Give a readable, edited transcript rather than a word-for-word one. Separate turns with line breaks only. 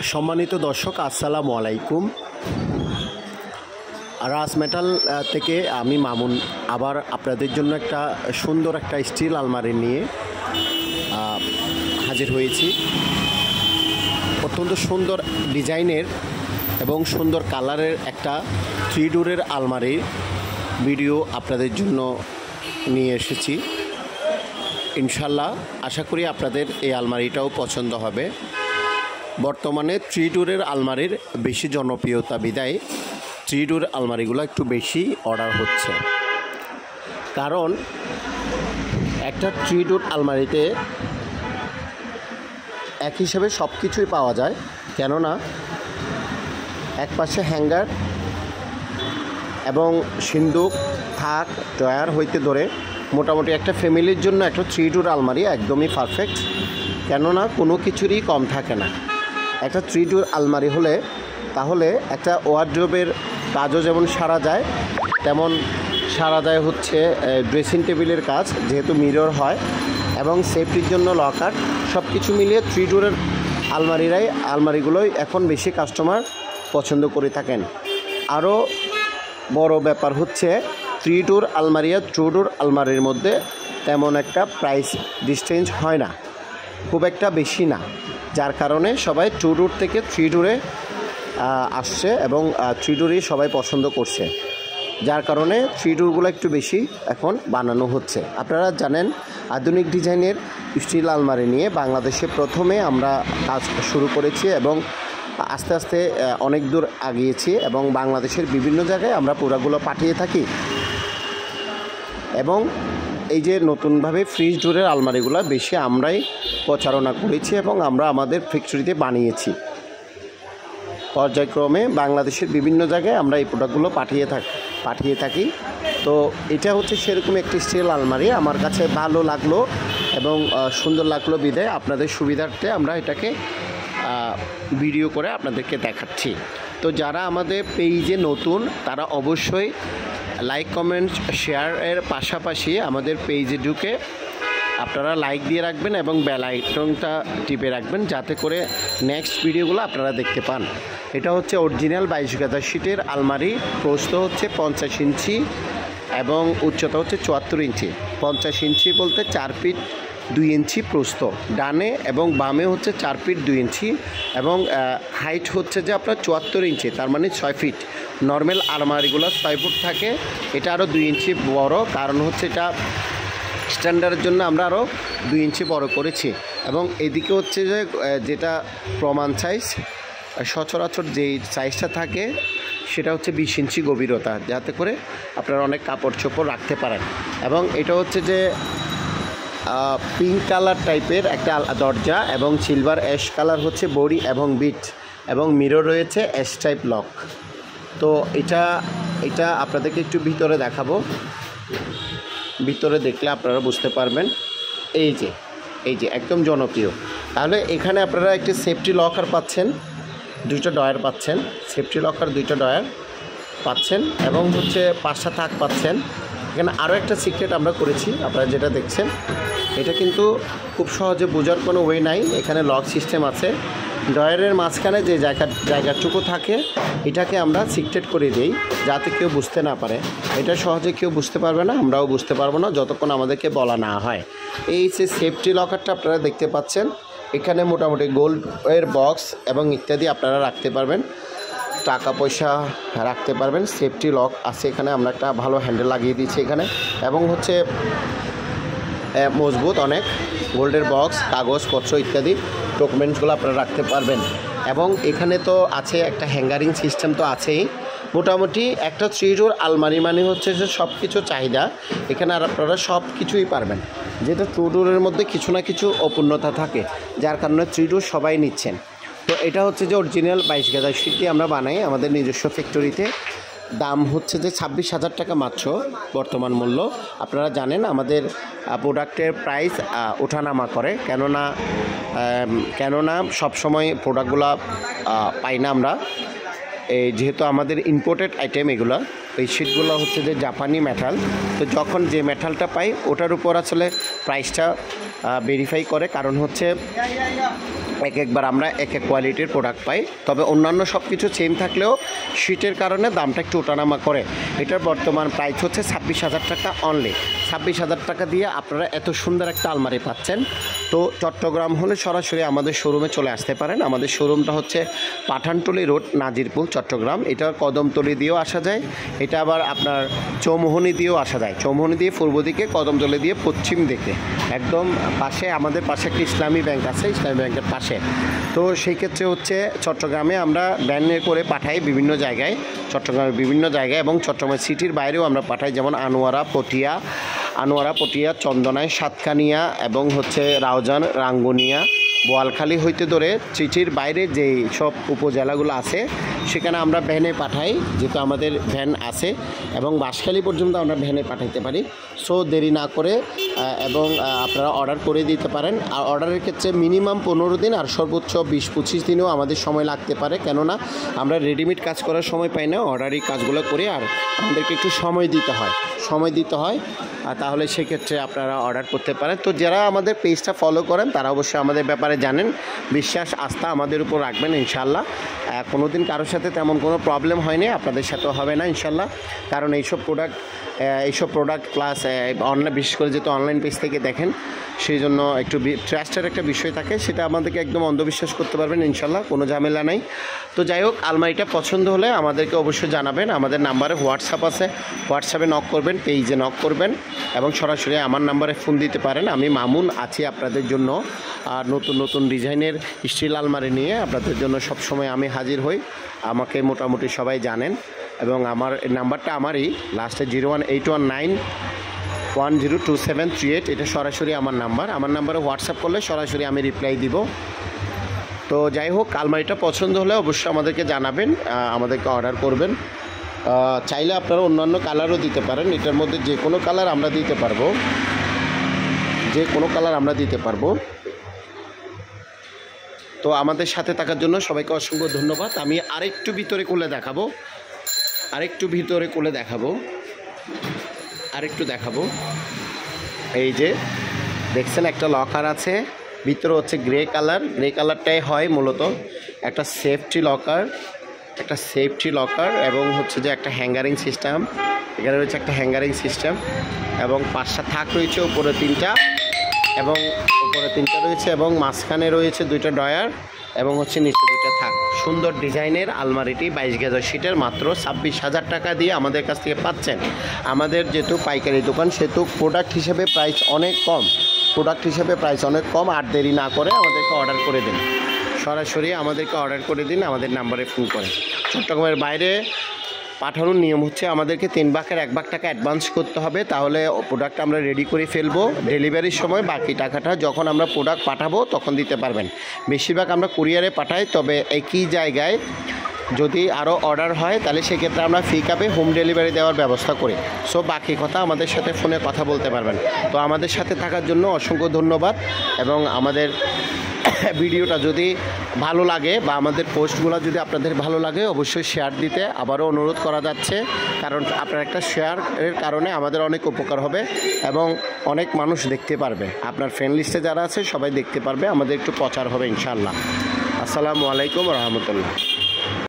সম্মানিত দর্শক, আসসালামু আলাইকুম। রাজ মেটাল থেকে আমি মামুন আবার আপনাদের জন্য একটা সুন্দর একটা স্টিল আলমারি নিয়ে হাজির হয়েছি। অত্যন্ত সুন্দর ডিজাইনের এবং সুন্দর কালারের একটা 3 ডোরের আলমারির ভিডিও আপনাদের জন্য নিয়ে এসেছি। ইনশাল্লাহ আশা করি আপনাদের এই আলমারিটাও পছন্দ হবে। বর্তমানে 3 ডোরের আলমারির বেশি জনপ্রিয়তা বিদায় 3 ডোর আলমারিগুলো একটু বেশি অর্ডার হচ্ছে, কারণ একটা 3 ডোর আলমারিতে এক হিসেবে সব কিছুই পাওয়া যায়। কেননা এক পাশে হ্যাঙ্গার এবং সিন্দুক, থাক, ড্রয়ার হইতে ধরে মোটামুটি একটা ফ্যামিলির জন্য একটা 3 ডোর আলমারি একদমই পারফেক্ট। কেননা কোনো কিছুরই কম থাকে না। একটা 3 ডোর আলমারি হলে তাহলে একটা ওয়ারড্রোবের কাজও যেমন সারা যায়, তেমন সারা যায় হচ্ছে ড্রেসিং টেবিলের কাজ, যেহেতু মিরর হয়, এবং সেফটির জন্য লকার, সব কিছু মিলিয়ে 3 ডোরের আলমারিগুলোই এখন বেশি কাস্টমার পছন্দ করে থাকেন। আরও বড় ব্যাপার হচ্ছে 3 ডোর আলমারি আর 2 ডোর আলমারির মধ্যে তেমন একটা প্রাইস ডিস্টেন্স হয় না, খুব একটা বেশি না, যার কারণে সবাই 2 ডোর থেকে 3 ডোরে আসছে এবং 3 ডোরই সবাই পছন্দ করছে, যার কারণে 3 ডোরগুলো একটু বেশি এখন বানানো হচ্ছে। আপনারা জানেন আধুনিক ডিজাইনের স্টিল আলমারি নিয়ে বাংলাদেশে প্রথমে আমরা কাজ শুরু করেছি এবং আস্তে আস্তে অনেক দূর আগিয়েছি এবং বাংলাদেশের বিভিন্ন জায়গায় আমরা পুরাগুলো পাঠিয়ে থাকি। এবং এই যে নতুনভাবে ফ্রিজ ডোরের আলমারিগুলো বেশি আমরাই প্রচারণা করেছি এবং আমরা আমাদের ফ্যাক্টরিতে বানিয়েছি। পর্যায়ক্রমে বাংলাদেশের বিভিন্ন জায়গায় আমরা এই প্রোডাক্টগুলো পাঠিয়ে থাকি। তো এটা হচ্ছে সেরকম একটি স্টিল আলমারি, আমার কাছে ভালো লাগলো এবং সুন্দর লাগলো বিধায় আপনাদের সুবিধার্থে আমরা এটাকে ভিডিও করে আপনাদেরকে দেখাচ্ছি। তো যারা আমাদের পেজে নতুন তারা অবশ্যই লাইক, কমেন্ট, শেয়ারের পাশাপাশি আমাদের পেজে ঢুকে আপনারা লাইক দিয়ে রাখবেন এবং বেল আইকনটা টিপে রাখবেন, যাতে করে নেক্সট ভিডিওগুলো আপনারা দেখতে পান। এটা হচ্ছে অরিজিনাল 22 গাদা শীটের আলমারি। প্রস্থ হচ্ছে 50 ইঞ্চি এবং উচ্চতা হচ্ছে 74 ইঞ্চি। 50 ইঞ্চি বলতে 4 ফিট 2 ইঞ্চি প্রস্থ, ডানে এবং বামে হচ্ছে 4 ফিট 2 ইঞ্চি এবং হাইট হচ্ছে যে আপনার 74 ইঞ্চি, তার মানে 6 ফিট। নর্মাল আলমারিগুলো 6 ফুট থাকে, এটা আরও 2 ইঞ্চি বড়, কারণ হচ্ছে এটা স্ট্যান্ডার্ডের জন্য আমরা আরও 2 ইঞ্চি বড় করেছি। এবং এদিকে হচ্ছে যে যেটা প্রমাণ সাইজ, সচরাচর যেই সাইজটা থাকে সেটা হচ্ছে 20 ইঞ্চি গভীরতা, যাতে করে আপনারা অনেক কাপড় চোপড় রাখতে পারেন। এবং এটা হচ্ছে যে পিঙ্ক কালার টাইপের একটা দরজা এবং সিলভার অ্যাশ কালার হচ্ছে বডি এবং বিট, এবং মিরর রয়েছে এস টাইপ লক। তো এটা আপনাদেরকে একটু ভিতরে দেখাবো, ভিতরে দেখলে আপনারা বুঝতে পারবেন। এই যে একদম জনপ্রিয়। তাহলে এখানে আপনারা একটি সেফটি লকার পাচ্ছেন, 2টা ডয়ার পাচ্ছেন, সেফটি লকার 2টা ডয়ার পাচ্ছেন এবং হচ্ছে 5টা থাক পাচ্ছেন। এখানে আরও একটা সিক্রেট আমরা করেছি, আপনারা যেটা দেখছেন এটা কিন্তু খুব সহজে বোঝার কোনো ওয়ে নাই। এখানে লক সিস্টেম আছে, ডয়ারের মাঝখানে যে জায়গাটুকু থাকে এটাকে আমরা সিক্রেট করে দিই, যাতে কেউ বুঝতে না পারে। এটা সহজে কেউ বুঝতে পারবে না, আমরাও বুঝতে পারবো না যতক্ষণ আমাদেরকে বলা না হয়। এই যে সেফটি লকারটা আপনারা দেখতে পাচ্ছেন, এখানে মোটামুটি গোল্ডের বক্স এবং ইত্যাদি আপনারা রাখতে পারবেন, টাকা পয়সা রাখতে পারবেন। সেফটি লক আছে এখানে, আমরা একটা ভালো হ্যান্ডেল লাগিয়ে দিয়েছি এখানে, এবং হচ্ছে মজবুত অনেক। গোল্ডের বক্স, কাগজপত্র ইত্যাদি ডকুমেন্টসগুলো আপনারা রাখতে পারবেন। এবং এখানে তো আছে একটা হ্যাঙ্গারিং সিস্টেম তো আছেই। মোটামুটি একটা 3 ডোর আলমারি মানে হচ্ছে যে সব কিছু চাহিদা, এখানে আর আপনারা সব কিছুই পারবেন। যেটা 2 ডোরের মধ্যে কিছু না কিছু অপূর্ণতা থাকে, যার কারণে 3 ডোর সবাই নিচ্ছেন। তো এটা হচ্ছে যে অরিজিনাল 22 গাদা শীট দিয়ে আমরা বানাই আমাদের নিজস্ব ফ্যাক্টরিতে। দাম হচ্ছে যে 26,000 টাকা মাত্র বর্তমান মূল্য। আপনারা জানেন আমাদের প্রোডাক্টের প্রাইস ওঠানামা করে, কেননা সবসময় প্রোডাক্টগুলো পাই না আমরা, যেহেতু আমাদের ইম্পোর্টেড আইটেম এগুলো। এই শিটগুলো হচ্ছে যে জাপানি মেটাল, তো যখন যে মেটালটা পাই ওটার উপর আসলে প্রাইসটা ভেরিফাই করে, কারণ হচ্ছে একবার আমরা এক কোয়ালিটির প্রোডাক্ট পাই। তবে অন্যান্য সব কিছু সেম থাকলেও শীতের কারণে দামটা একটু ওঠানামা করে। এটার বর্তমান প্রাইস হচ্ছে 26,000 টাকা অনলি। 26,000 টাকা দিয়ে আপনারা এত সুন্দর একটা আলমারি পাচ্ছেন। তো চট্টগ্রাম হলে সরাসরি আমাদের শোরুমে চলে আসতে পারেন। আমাদের শোরুমটা হচ্ছে পাঠানটুলি রোড, নাজিরপুর, চট্টগ্রাম। এটা কদমতলি দিয়েও আসা যায়, এটা আবার আপনার চৌমোহনী দিয়েও আসা যায়। চৌমোহনী দিয়ে পূর্ব দিকে, কদমতলি দিয়ে পশ্চিম দিকে। একদম পাশে আমাদের পাশে একটা ইসলামী ব্যাংক আছে, ইসলামী ব্যাংকের পাশে। তো সেই ক্ষেত্রে হচ্ছে চট্টগ্রামে আমরা ভ্যানে করে পাঠাই বিভিন্ন জায়গায়, চট্টগ্রামের বিভিন্ন জায়গায়, এবং চট্টগ্রাম সিটির বাইরেও আমরা পাঠাই, যেমন আনোয়ারা, পটিয়া, চন্দনায়, সাতকানিয়া এবং হচ্ছে রাউজান, রাঙ্গুনিয়া, বোয়ালখালী হইতে ধরে সিটির বাইরে যেই সব উপজেলাগুলো আছে সেখানে আমরা ভ্যানে পাঠাই, যেহেতু আমাদের ভ্যান আছে, এবং বাঁশখালী পর্যন্ত আমরা ভ্যানে পাঠাইতে পারি। সো দেরি না করে এবং আপনারা অর্ডার করে দিতে পারেন। আর অর্ডারের ক্ষেত্রে মিনিমাম 15 দিন আর সর্বোচ্চ 20-25 দিনও আমাদের সময় লাগতে পারে, কেননা আমরা রেডিমেড কাজ করার সময় পাই না, অর্ডারই কাজগুলো করি। আর আমাদেরকে একটু সময় দিতে হয়, আর তাহলে সেক্ষেত্রে আপনারা অর্ডার করতে পারেন। তো যারা আমাদের পেজটা ফলো করেন তারা অবশ্যই আমাদের ব্যাপারে জানেন, বিশ্বাস আস্থা আমাদের উপর রাখবেন ইনশাল্লাহ। কোনো দিন কারোর সাথে তেমন কোনো প্রবলেম হয়নি, আপনাদের সাথেও হবে না ইনশাল্লাহ। কারণ এইসব প্রোডাক্ট প্লাস অনলাইন, বিশেষ করে যেহেতু অনলাইন পেজ থেকে দেখেন, সেই জন্য একটু ট্রাস্টের একটা বিষয় থাকে, সেটা আমাদেরকে একদম অন্ধবিশ্বাস করতে পারবেন ইনশাল্লাহ, কোনো ঝামেলা নাই। তো যাই হোক, আলমারিটা পছন্দ হলে আমাদেরকে অবশ্যই জানাবেন। আমাদের নাম্বারে হোয়াটসঅ্যাপ আছে, হোয়াটসঅ্যাপে নক করবেন, পেজে নক করবেন, এবং সরাসরি আমার নাম্বারে ফোন দিতে পারেন। আমি মামুন আছি আপনাদের জন্য, আর নতুন নতুন ডিজাইনের স্টিল আলমারি নিয়ে আপনাদের জন্য সবসময় আমি হাজির হই। আমাকে মোটামুটি সবাই জানেন, এবং আমার নাম্বারটা আমারই, লাস্টে 01819102738, এটা সরাসরি আমার নাম্বারে হোয়াটসঅ্যাপ করলে সরাসরি আমি রিপ্লাই দিব। তো যাই হোক, আলমারিটা পছন্দ হলে অবশ্যই আমাদেরকে জানাবেন, আমাদেরকে অর্ডার করবেন। চাইলে আপনারা অন্যান্য কালারও দিতে পারেন, এটার মধ্যে যে কোনো কালার আমরা দিতে পারবো, তো আমাদের সাথে থাকার জন্য সবাইকে অসংখ্য ধন্যবাদ। আমি আরেকটু ভিতরে খুলে দেখাবো, এই যে দেখছেন একটা লকার আছে, ভিতরে হচ্ছে গ্রে কালারটাই হয় মূলত একটা সেফটি লকার, এবং হচ্ছে যে একটা হ্যাঙ্গারিং সিস্টেম, এখানে রয়েছে একটা হ্যাঙ্গারিং সিস্টেম, এবং 5টা থাক রয়েছে, উপরে 3টা রয়েছে, এবং মাঝখানে রয়েছে 2টা ড্রয়ার, এবং হচ্ছে নিচে 2টা থাক। সুন্দর ডিজাইনের আলমারিটি 22 গজ শীটের মাত্র 26,000 টাকা দিয়ে আমাদের কাছ থেকে পাচ্ছেন। আমাদের যেহেতু পাইকারি দোকান, সেহেতু প্রোডাক্ট হিসেবে প্রাইস অনেক কম। আর দেরি না করে আমাদেরকে অর্ডার করে দিন, সরাসরি আমাদেরকে অর্ডার করে দিন, আমাদের নাম্বারে ফোন করে। চট্টগ্রামের বাইরে পাঠানোর নিয়ম হচ্ছে আমাদেরকে 3 ভাগের 1 ভাগ টাকা অ্যাডভান্স করতে হবে, তাহলে প্রোডাক্ট আমরা রেডি করে ফেলবো। ডেলিভারির সময় বাকি টাকাটা যখন আমরা প্রোডাক্ট পাঠাবো তখন দিতে পারবেন। বেশিরভাগ আমরা কুরিয়ারে পাঠাই, তবে একই জায়গায় যদি আরও অর্ডার হয় তাহলে সেক্ষেত্রে আমরা পিকআপে হোম ডেলিভারি দেওয়ার ব্যবস্থা করি। সো বাকি কথা আমাদের সাথে ফোনে কথা বলতে পারবেন। তো আমাদের সাথে থাকার জন্য অসংখ্য ধন্যবাদ, এবং আমাদের ভিডিওটা যদি ভালো লাগে বা আমাদের পোস্টগুলো যদি আপনাদের ভালো লাগে অবশ্যই শেয়ার দিতে আবারও অনুরোধ করা যাচ্ছে, কারণ আপনার একটা শেয়ারের কারণে আমাদের অনেক উপকার হবে এবং অনেক মানুষ দেখতে পারবে। আপনার ফ্রেন্ড লিস্টে যারা আছে সবাই দেখতে পারবে, আমাদের একটু প্রচার হবে ইনশাআল্লাহ। আসসালামু আলাইকুম রহমতুল্লাহ।